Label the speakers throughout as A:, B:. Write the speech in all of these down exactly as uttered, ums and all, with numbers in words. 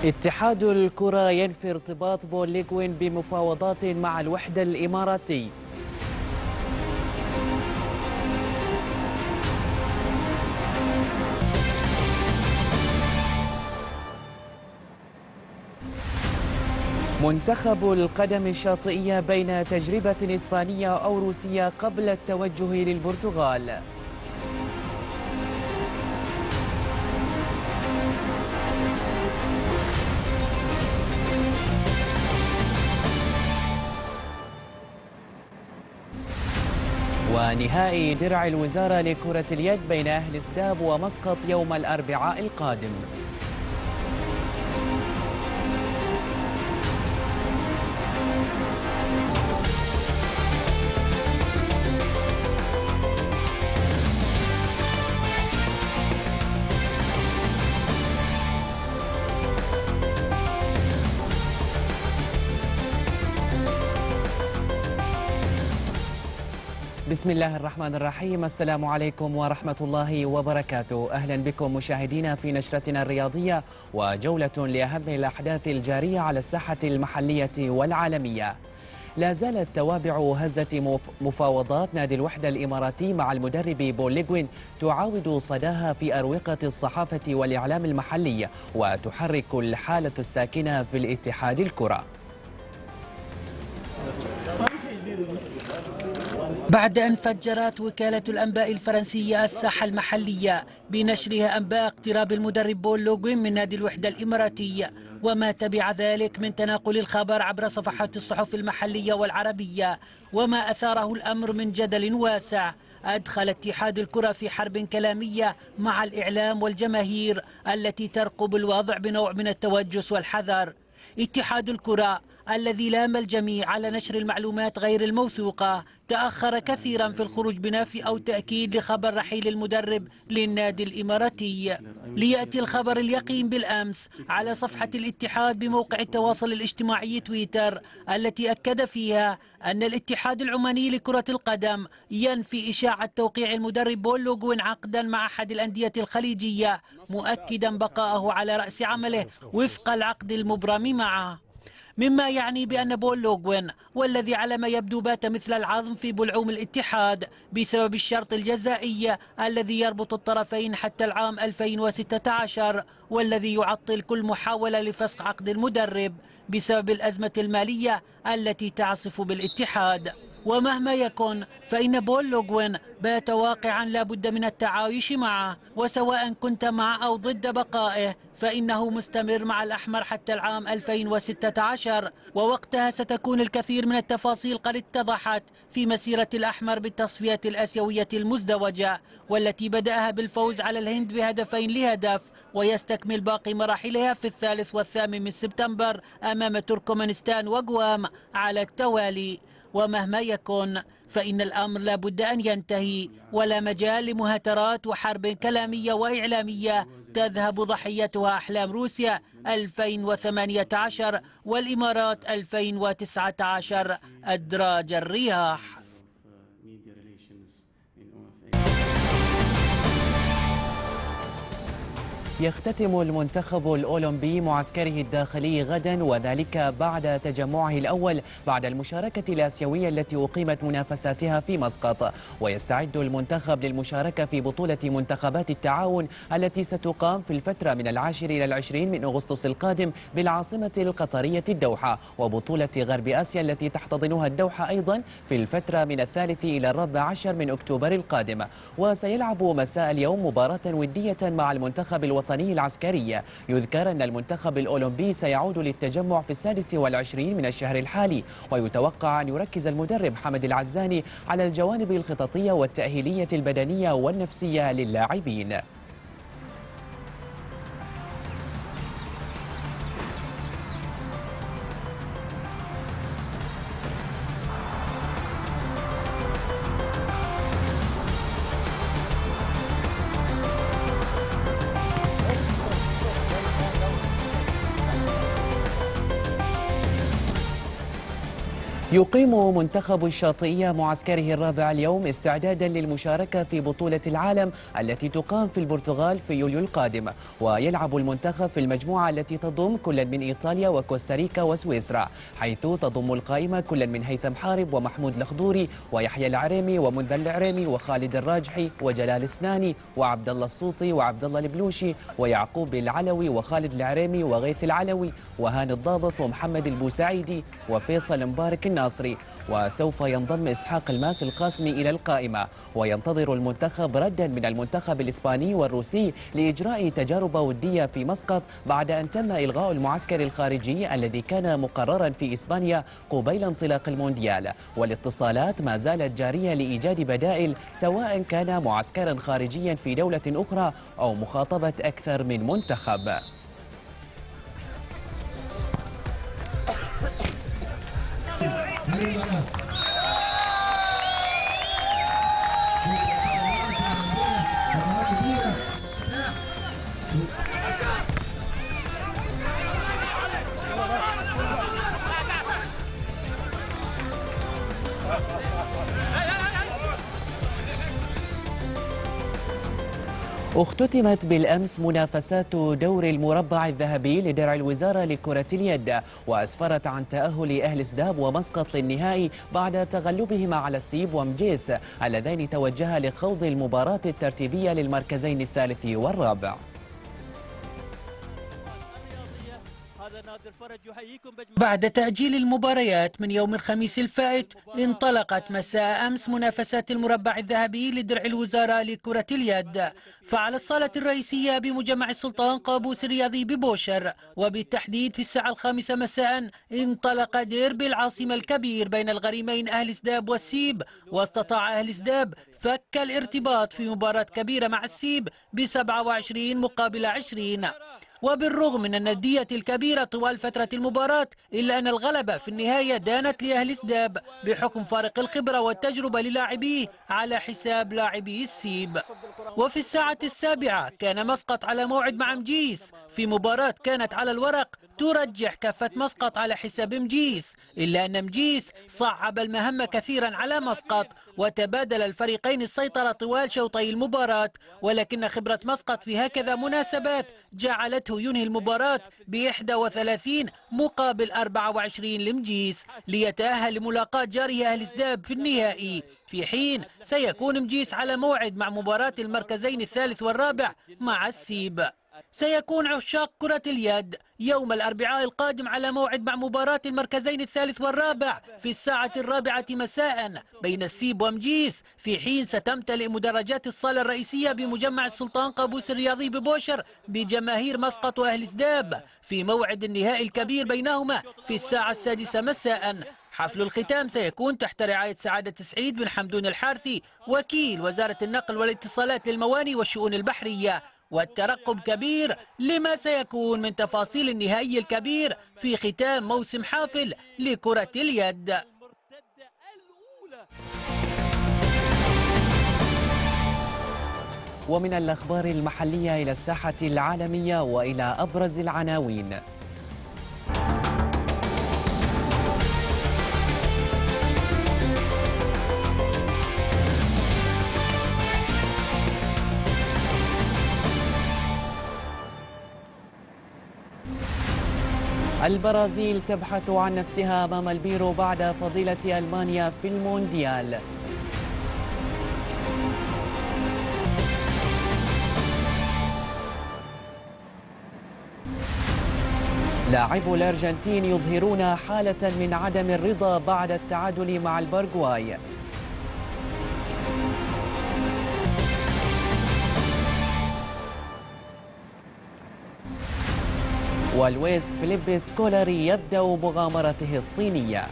A: اتحاد الكرة ينفي ارتباط بوليغوين بمفاوضات مع الوحدة الإماراتي. منتخب القدم الشاطئية بين تجربة إسبانية أو روسية قبل التوجه للبرتغال. ونهائي درع الوزارة لكرة اليد بين أهل سداب ومسقط يوم الأربعاء القادم. بسم الله الرحمن الرحيم. السلام عليكم ورحمة الله وبركاته. أهلا بكم مشاهدينا في نشرتنا الرياضية وجولة لأهم الأحداث الجارية على الساحة المحلية والعالمية. لا زالت توابع هزة مفاوضات نادي الوحدة الإماراتي مع المدرب بوليغوين تعاود صداها في أروقة الصحافة والإعلام المحلي وتحرك الحالة الساكنة في الاتحاد الكرة.
B: بعد أن فجرت وكالة الأنباء الفرنسية الساحة المحلية بنشرها أنباء اقتراب المدرب بوليغوين من نادي الوحدة الإماراتي وما تبع ذلك من تناقل الخبر عبر صفحات الصحف المحلية والعربية وما أثاره الأمر من جدل واسع، أدخل اتحاد الكرة في حرب كلامية مع الإعلام والجماهير التي ترقب الوضع بنوع من التوجس والحذر. اتحاد الكرة الذي لام الجميع على نشر المعلومات غير الموثوقة تأخر كثيرا في الخروج بنفي أو تأكيد لخبر رحيل المدرب للنادي الإماراتي، ليأتي الخبر اليقين بالأمس على صفحة الاتحاد بموقع التواصل الاجتماعي تويتر التي أكد فيها أن الاتحاد العماني لكرة القدم ينفي إشاعة توقيع المدرب بوليغوين عقدا مع أحد الأندية الخليجية، مؤكدا بقاءه على رأس عمله وفق العقد المبرم معه، مما يعني بأن بوليغوين والذي على ما يبدو بات مثل العظم في بلعوم الاتحاد بسبب الشرط الجزائي الذي يربط الطرفين حتى العام ألفين وستة عشر والذي يعطل كل محاولة لفسخ عقد المدرب بسبب الأزمة المالية التي تعصف بالاتحاد. ومهما يكن فإن بوليغوين بات واقعا لا بد من التعايش معه، وسواء كنت مع أو ضد بقائه فإنه مستمر مع الأحمر حتى العام ألفين وستة عشر، ووقتها ستكون الكثير من التفاصيل قد اتضحت في مسيرة الأحمر بالتصفية الآسيوية المزدوجة والتي بدأها بالفوز على الهند بهدفين لهدف ويستكمل باقي مراحلها في الثالث والثامن من سبتمبر أمام تركمانستان وغوام على التوالي. ومهما يكن فإن الأمر لا بد أن ينتهي ولا مجال لمهاترات وحرب كلامية وإعلامية تذهب ضحيتها أحلام روسيا ألفين وثمانية عشر والإمارات ألفين وتسعة عشر أدراج الرياح.
A: يختتم المنتخب الأولمبي معسكره الداخلي غدا وذلك بعد تجمعه الأول بعد المشاركة الآسيوية التي أقيمت منافساتها في مسقط، ويستعد المنتخب للمشاركة في بطولة منتخبات التعاون التي ستقام في الفترة من العاشر إلى العشرين من أغسطس القادم بالعاصمة القطرية الدوحة، وبطولة غرب آسيا التي تحتضنها الدوحة أيضا في الفترة من الثالث إلى الرابع عشر من أكتوبر القادم. وسيلعب مساء اليوم مباراة ودية مع المنتخب الوطني العسكري. يذكر أن المنتخب الأولمبي سيعود للتجمع في السادس والعشرين من الشهر الحالي، ويتوقع أن يركز المدرب حمد العزاني على الجوانب الخططية والتأهيلية البدنية والنفسية للاعبين. يقيم منتخب الشاطئية معسكره الرابع اليوم استعدادا للمشاركة في بطولة العالم التي تقام في البرتغال في يوليو القادم. ويلعب المنتخب في المجموعة التي تضم كل من إيطاليا وكوستاريكا وسويسرا، حيث تضم القائمة كل من هيثم حارب ومحمود الخضوري ويحيى العريمي ومنذر العريمي وخالد الراجحي وجلال السناني وعبد الله الصوطي وعبد الله البلوشي ويعقوب العلوي وخالد العريمي وغيث العلوي وهاني الضابط ومحمد البوسعيدي وفيصل مبارك الناصري. وسوف ينضم إسحاق الماس القاسمي إلى القائمة. وينتظر المنتخب ردا من المنتخب الإسباني والروسي لإجراء تجارب ودية في مسقط بعد أن تم إلغاء المعسكر الخارجي الذي كان مقررا في إسبانيا قبيل انطلاق المونديال. والاتصالات ما زالت جارية لإيجاد بدائل، سواء كان معسكرا خارجيا في دولة أخرى أو مخاطبة أكثر من منتخب. اختتمت بالأمس منافسات دور المربع الذهبي لدرع الوزارة لكرة اليد، وأسفرت عن تأهل أهل سداب ومسقط للنهائي بعد تغلبهما على السيب ومجيس اللذين توجها لخوض المباراة الترتيبية للمركزين الثالث والرابع.
B: بعد تأجيل المباريات من يوم الخميس الفائت، انطلقت مساء أمس منافسات المربع الذهبي لدرع الوزارة لكرة اليد. فعلى الصالة الرئيسية بمجمع السلطان قابوس الرياضي ببوشر، وبالتحديد في الساعة الخامسة مساء، انطلق ديربي العاصمة الكبير بين الغريمين أهل سداب والسيب. واستطاع أهل سداب فك الارتباط في مباراة كبيرة مع السيب بسبعة وعشرين مقابل عشرين. وبالرغم من الندية الكبيرة طوال فترة المباراة، إلا أن الغلبة في النهاية دانت لأهل سداب بحكم فارق الخبرة والتجربة للاعبيه على حساب لاعبي السيب. وفي الساعة السابعة كان مسقط على موعد مع مجيس في مباراة كانت على الورق ترجح كفة مسقط على حساب مجيس، إلا أن مجيس صعب المهمة كثيرا على مسقط، وتبادل الفريقين السيطرة طوال شوطي المباراة. ولكن خبرة مسقط في هكذا مناسبات جعلته ينهي المباراة ب إحدى وثلاثين مقابل أربعة وعشرين لمجيس ليتأهل لملاقاة جاره أهل سداب في النهائي، في حين سيكون مجيس على موعد مع مباراة المركزين الثالث والرابع مع السيب. سيكون عشاق كرة اليد يوم الأربعاء القادم على موعد مع مباراة المركزين الثالث والرابع في الساعة الرابعة مساء بين السيب ومجيس، في حين ستمتلئ مدرجات الصالة الرئيسية بمجمع السلطان قابوس الرياضي ببوشر بجماهير مسقط وأهل سداب في موعد النهائي الكبير بينهما في الساعة السادسة مساء. حفل الختام سيكون تحت رعاية سعادة سعيد بن حمدون الحارثي وكيل وزارة النقل والاتصالات للمواني والشؤون البحرية. والترقب كبير لما سيكون من تفاصيل النهائي الكبير في ختام موسم حافل لكرة اليد.
A: ومن الأخبار المحلية إلى الساحة العالمية وإلى أبرز العناوين. البرازيل تبحث عن نفسها أمام البيرو بعد فضيلة ألمانيا في المونديال. لاعبو الأرجنتين يظهرون حالة من عدم الرضا بعد التعادل مع الباراغواي. ولويس فيليب سكولاري يبدأ مغامرته الصينية.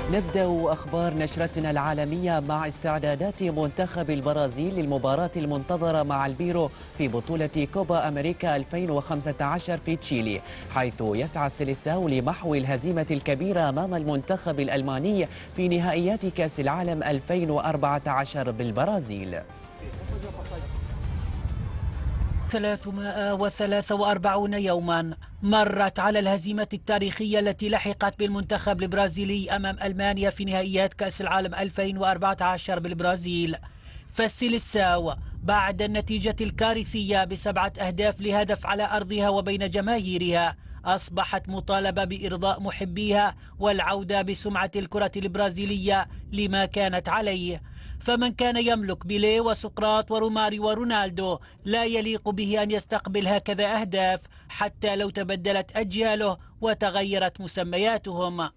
A: نبدأ أخبار نشرتنا العالمية مع استعدادات منتخب البرازيل للمباراة المنتظرة مع البيرو في بطولة كوبا أمريكا ألفين وخمسة عشر في تشيلي، حيث يسعى السيليساو لمحو الهزيمة الكبيرة أمام المنتخب الألماني في نهائيات كأس العالم ألفين وأربعة عشر بالبرازيل.
B: ثلاثمائة وثلاثة وأربعين يوما مرت على الهزيمة التاريخية التي لحقت بالمنتخب البرازيلي أمام ألمانيا في نهائيات كأس العالم ألفين وأربعة عشر بالبرازيل، فالسيليساو بعد النتيجة الكارثية بسبعة أهداف لهدف على أرضها وبين جماهيرها أصبحت مطالبة بإرضاء محبيها والعودة بسمعة الكرة البرازيلية لما كانت عليه. فمن كان يملك بيليه وسقراط وروماري ورونالدو لا يليق به أن يستقبل هكذا أهداف حتى لو تبدلت أجياله وتغيرت مسمياتهم.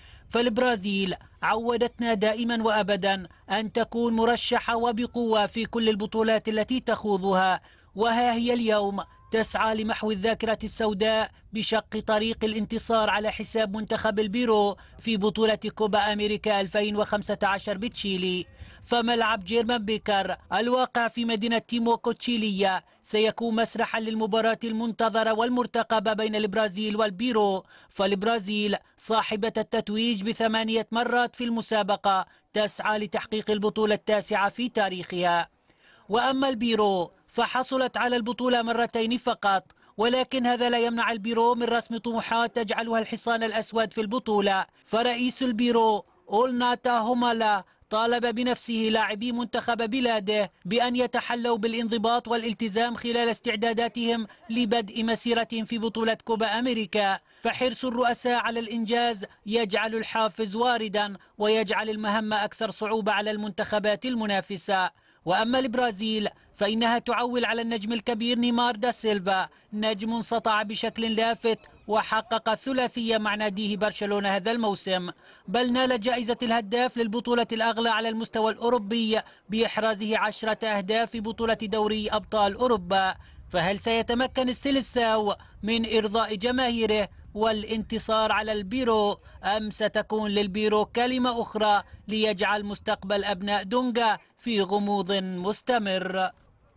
B: فالبرازيل عودتنا دائما وأبدا أن تكون مرشحة وبقوة في كل البطولات التي تخوضها، وها هي اليوم تسعى لمحو الذاكرة السوداء بشق طريق الانتصار على حساب منتخب البيرو في بطولة كوبا أمريكا ألفين وخمسة عشر بتشيلي. فملعب جيرمان بيكر الواقع في مدينة تيموكو تشيلية سيكون مسرحا للمباراة المنتظرة والمرتقبة بين البرازيل والبيرو، فالبرازيل صاحبة التتويج بثمانية مرات في المسابقة تسعى لتحقيق البطولة التاسعة في تاريخها. وأما البيرو فحصلت على البطولة مرتين فقط، ولكن هذا لا يمنع البيرو من رسم طموحات تجعلها الحصان الأسود في البطولة. فرئيس البيرو أولناتا هومالا طالب بنفسه لاعبي منتخب بلاده بأن يتحلوا بالانضباط والالتزام خلال استعداداتهم لبدء مسيرتهم في بطولة كوبا أمريكا، فحرص الرؤساء على الإنجاز يجعل الحافز واردا ويجعل المهمة أكثر صعوبة على المنتخبات المنافسة. وأما البرازيل فإنها تعول على النجم الكبير نيمار دا سيلفا، نجم سطع بشكل لافت وحقق ثلاثية مع ناديه برشلونة هذا الموسم، بل نال جائزة الهداف للبطولة الأغلى على المستوى الأوروبي بإحرازه عشرة أهداف في بطولة دوري أبطال أوروبا. فهل سيتمكن السيليساو من إرضاء جماهيره والانتصار على البيرو، أم ستكون للبيرو كلمة أخرى ليجعل مستقبل أبناء دونغا في غموض مستمر؟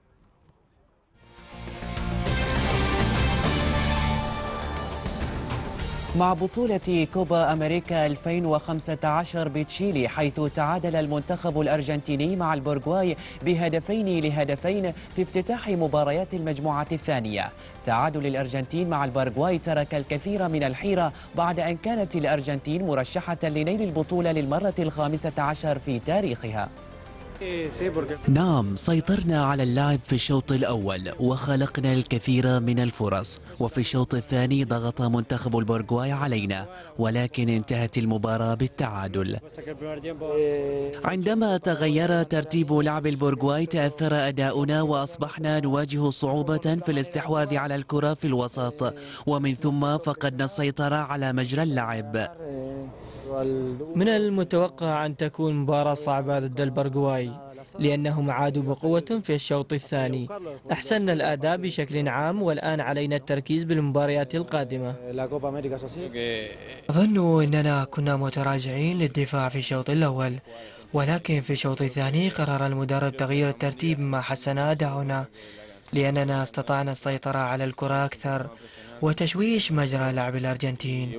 A: مع بطولة كوبا أمريكا ألفين وخمسة عشر بتشيلي، حيث تعادل المنتخب الأرجنتيني مع البورغواي بهدفين لهدفين في افتتاح مباريات المجموعة الثانية. تعادل الأرجنتين مع البورغواي ترك الكثير من الحيرة بعد أن كانت الأرجنتين مرشحة لنيل البطولة للمرة الخامسة عشر في تاريخها.
C: نعم، سيطرنا على اللعب في الشوط الأول وخلقنا الكثير من الفرص، وفي الشوط الثاني ضغط منتخب البورغواي علينا، ولكن انتهت المباراة بالتعادل. عندما تغير ترتيب لعب البورغواي تأثر أداؤنا وأصبحنا نواجه صعوبة في الاستحواذ على الكرة في الوسط، ومن ثم فقدنا السيطرة على مجرى اللعب.
D: من المتوقع أن تكون مباراة صعبة ضد البرغواي لأنهم عادوا بقوة في الشوط الثاني. أحسننا الأداء بشكل عام، والآن علينا التركيز بالمباريات القادمة.
E: أظن أننا كنا متراجعين للدفاع في الشوط الأول، ولكن في الشوط الثاني قرر المدرب تغيير الترتيب مما حسن أداؤنا، لأننا استطعنا السيطرة على الكرة أكثر وتشويش مجرى لعب الأرجنتين.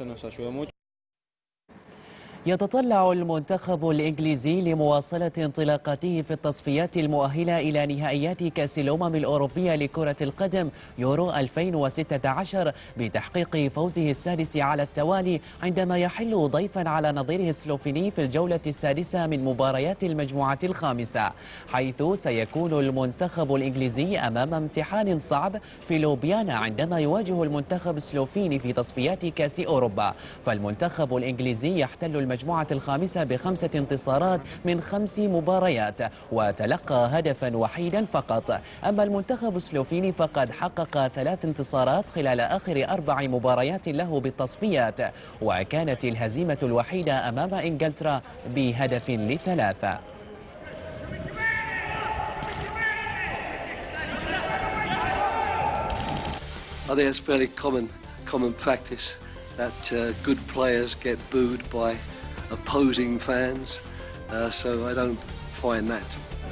A: يتطلع المنتخب الإنجليزي لمواصلة انطلاقته في التصفيات المؤهلة إلى نهائيات كأس الأمم الأوروبية لكرة القدم يورو ألفين وستة عشر بتحقيق فوزه السادس على التوالي، عندما يحل ضيفا على نظيره السلوفيني في الجولة السادسة من مباريات المجموعة الخامسة، حيث سيكون المنتخب الإنجليزي أمام امتحان صعب في لوبيانا عندما يواجه المنتخب السلوفيني في تصفيات كأس أوروبا. فالمنتخب الإنجليزي يحتل المجموعة المجموعة الخامسة بخمسة انتصارات من خمس مباريات وتلقى هدفا وحيدا فقط. أما المنتخب السلوفيني فقد حقق ثلاث انتصارات خلال آخر أربع مباريات له بالتصفيات، وكانت الهزيمة الوحيدة أمام إنجلترا بهدف لثلاثة.
F: I think it's fairly common common practice that uh, good players get booed by opposing fans, uh, so I don't find that.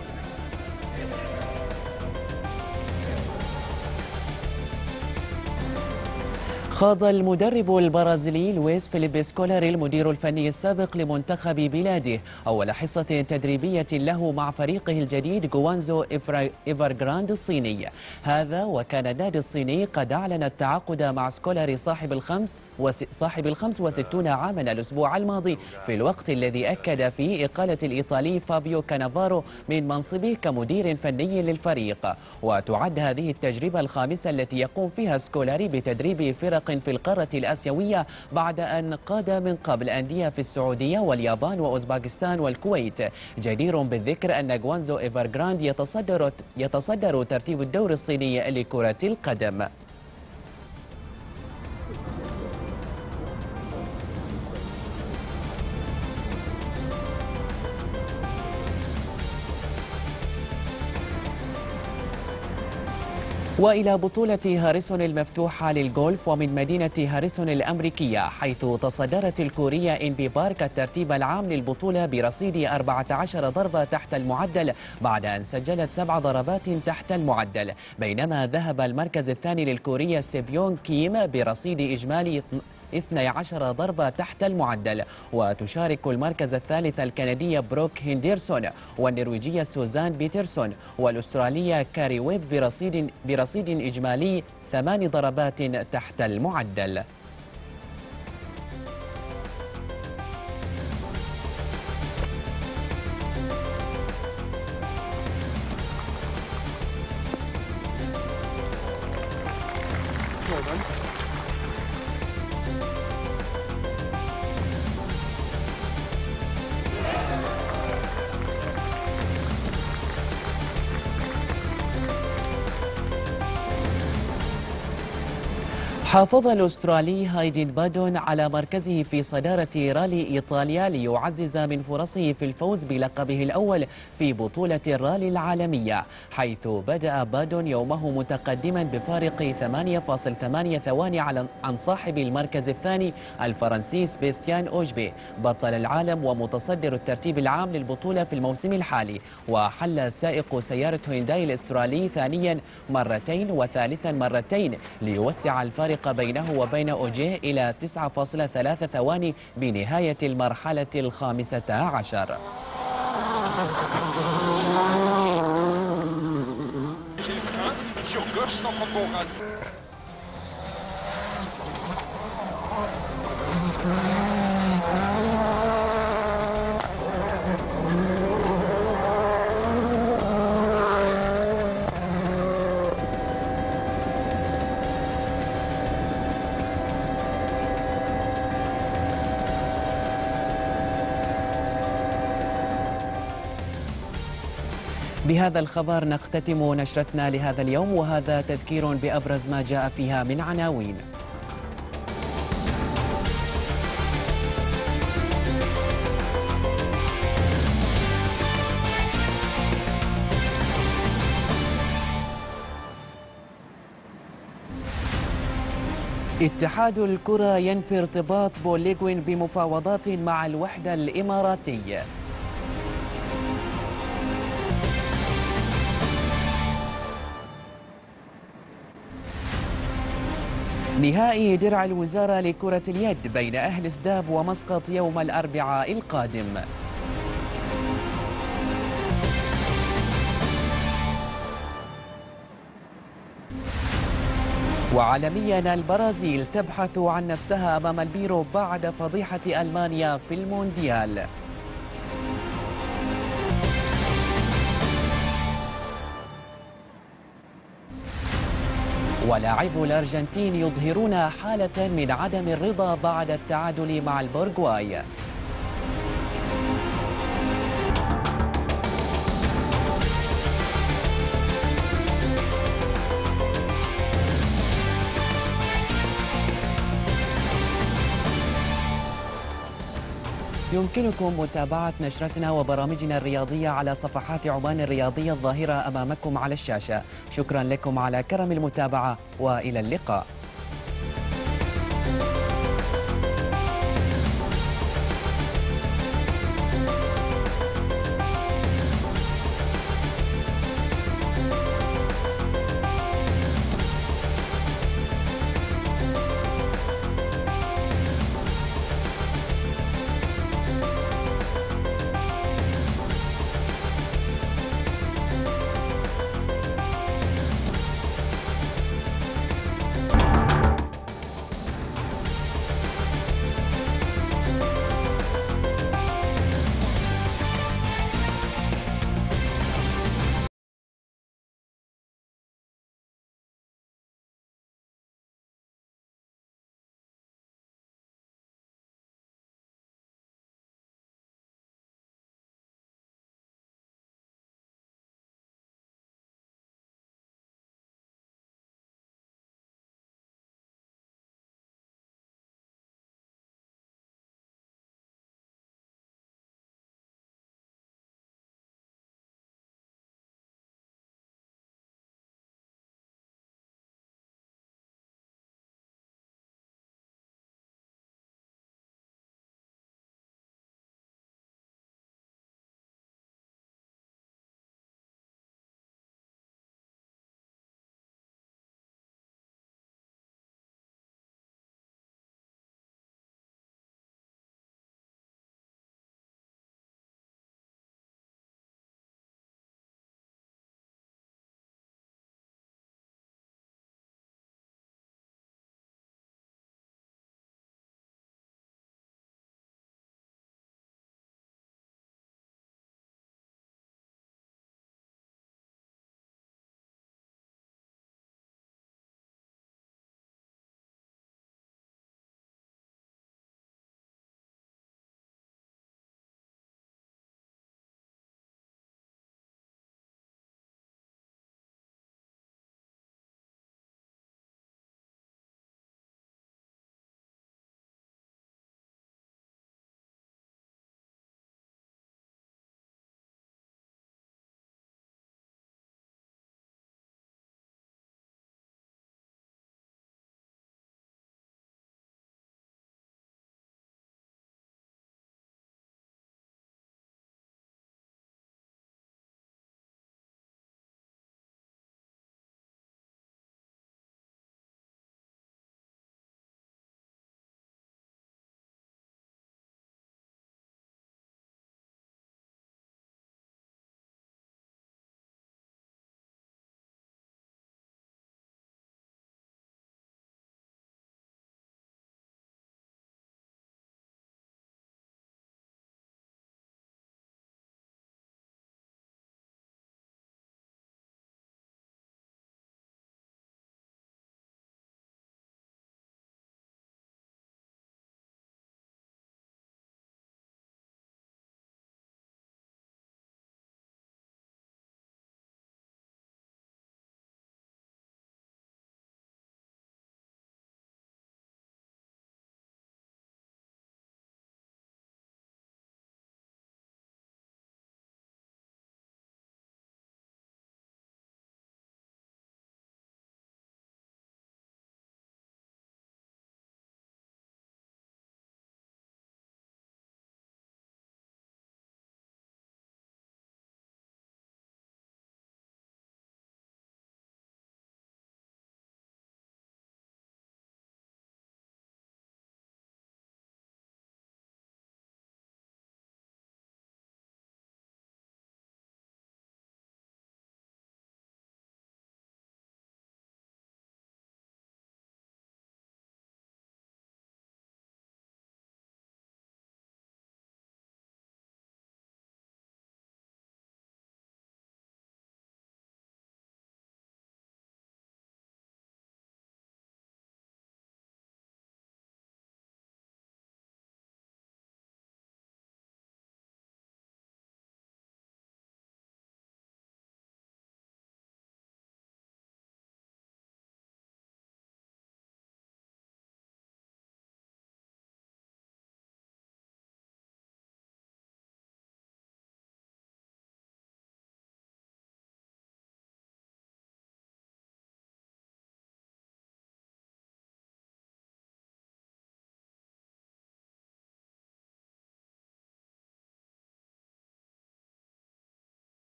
A: خاض المدرب البرازيلي لويس فيليب سكولاري المدير الفني السابق لمنتخب بلاده أول حصة تدريبية له مع فريقه الجديد جوانزو إيفرغراند الصيني. هذا وكان النادي الصيني قد أعلن التعاقد مع سكولاري صاحب الخمس صاحب الخمس وستون عاما الأسبوع الماضي، في الوقت الذي أكد فيه إقالة الإيطالي فابيو كانافارو من منصبه كمدير فني للفريق. وتعد هذه التجربة الخامسة التي يقوم فيها سكولاري بتدريب فرق في القارة الآسيوية بعد أن قاد من قبل أندية في السعودية واليابان وأوزباكستان والكويت. جدير بالذكر أن جوانزو إيفرغراند يتصدر يتصدر ترتيب الدوري الصيني لكرة القدم. وإلى بطولة هاريسون المفتوحة للجولف ومن مدينة هاريسون الأمريكية، حيث تصدرت الكورية إنبي بارك الترتيب العام للبطولة برصيد أربعة عشر ضربة تحت المعدل بعد أن سجلت سبع ضربات تحت المعدل، بينما ذهب المركز الثاني للكورية سيبيون كيم برصيد إجمالي اثنتي عشرة ضربة تحت المعدل. وتشارك المركز الثالث الكندية بروك هندرسون والنرويجية سوزان بيترسون والأسترالية كاري ويب برصيد برصيد إجمالي ثمان ضربات تحت المعدل. حافظ الأسترالي هايدين بادون على مركزه في صدارة رالي إيطاليا ليعزز من فرصه في الفوز بلقبه الأول في بطولة الرالي العالمية، حيث بدأ بادون يومه متقدما بفارق ثمانية فاصلة ثمانية ثواني عن صاحب المركز الثاني الفرنسي سباستيان أوجبي بطل العالم ومتصدر الترتيب العام للبطولة في الموسم الحالي. وحل سائق سيارة هونداي الأسترالي ثانيا مرتين وثالثا مرتين ليوسع الفارق بينه وبين أوجيه إلى تسعة فاصلة ثلاثة ثواني بنهاية المرحلة الخامسة عشر. بهذا الخبر نختتم نشرتنا لهذا اليوم، وهذا تذكير بأبرز ما جاء فيها من عناوين. اتحاد الكرة ينفي ارتباط بوليغوين بمفاوضات مع الوحدة الإماراتية. نهائي درع الوزارة لكرة اليد بين أهل سداب ومسقط يوم الأربعاء القادم. وعالميا البرازيل تبحث عن نفسها أمام البيرو بعد فضيحة ألمانيا في المونديال. ولاعبو الأرجنتين يظهرون حالة من عدم الرضا بعد التعادل مع البورغواي. يمكنكم متابعة نشرتنا وبرامجنا الرياضية على صفحات عمان الرياضية الظاهرة أمامكم على الشاشة. شكرا لكم على كرم المتابعة وإلى اللقاء.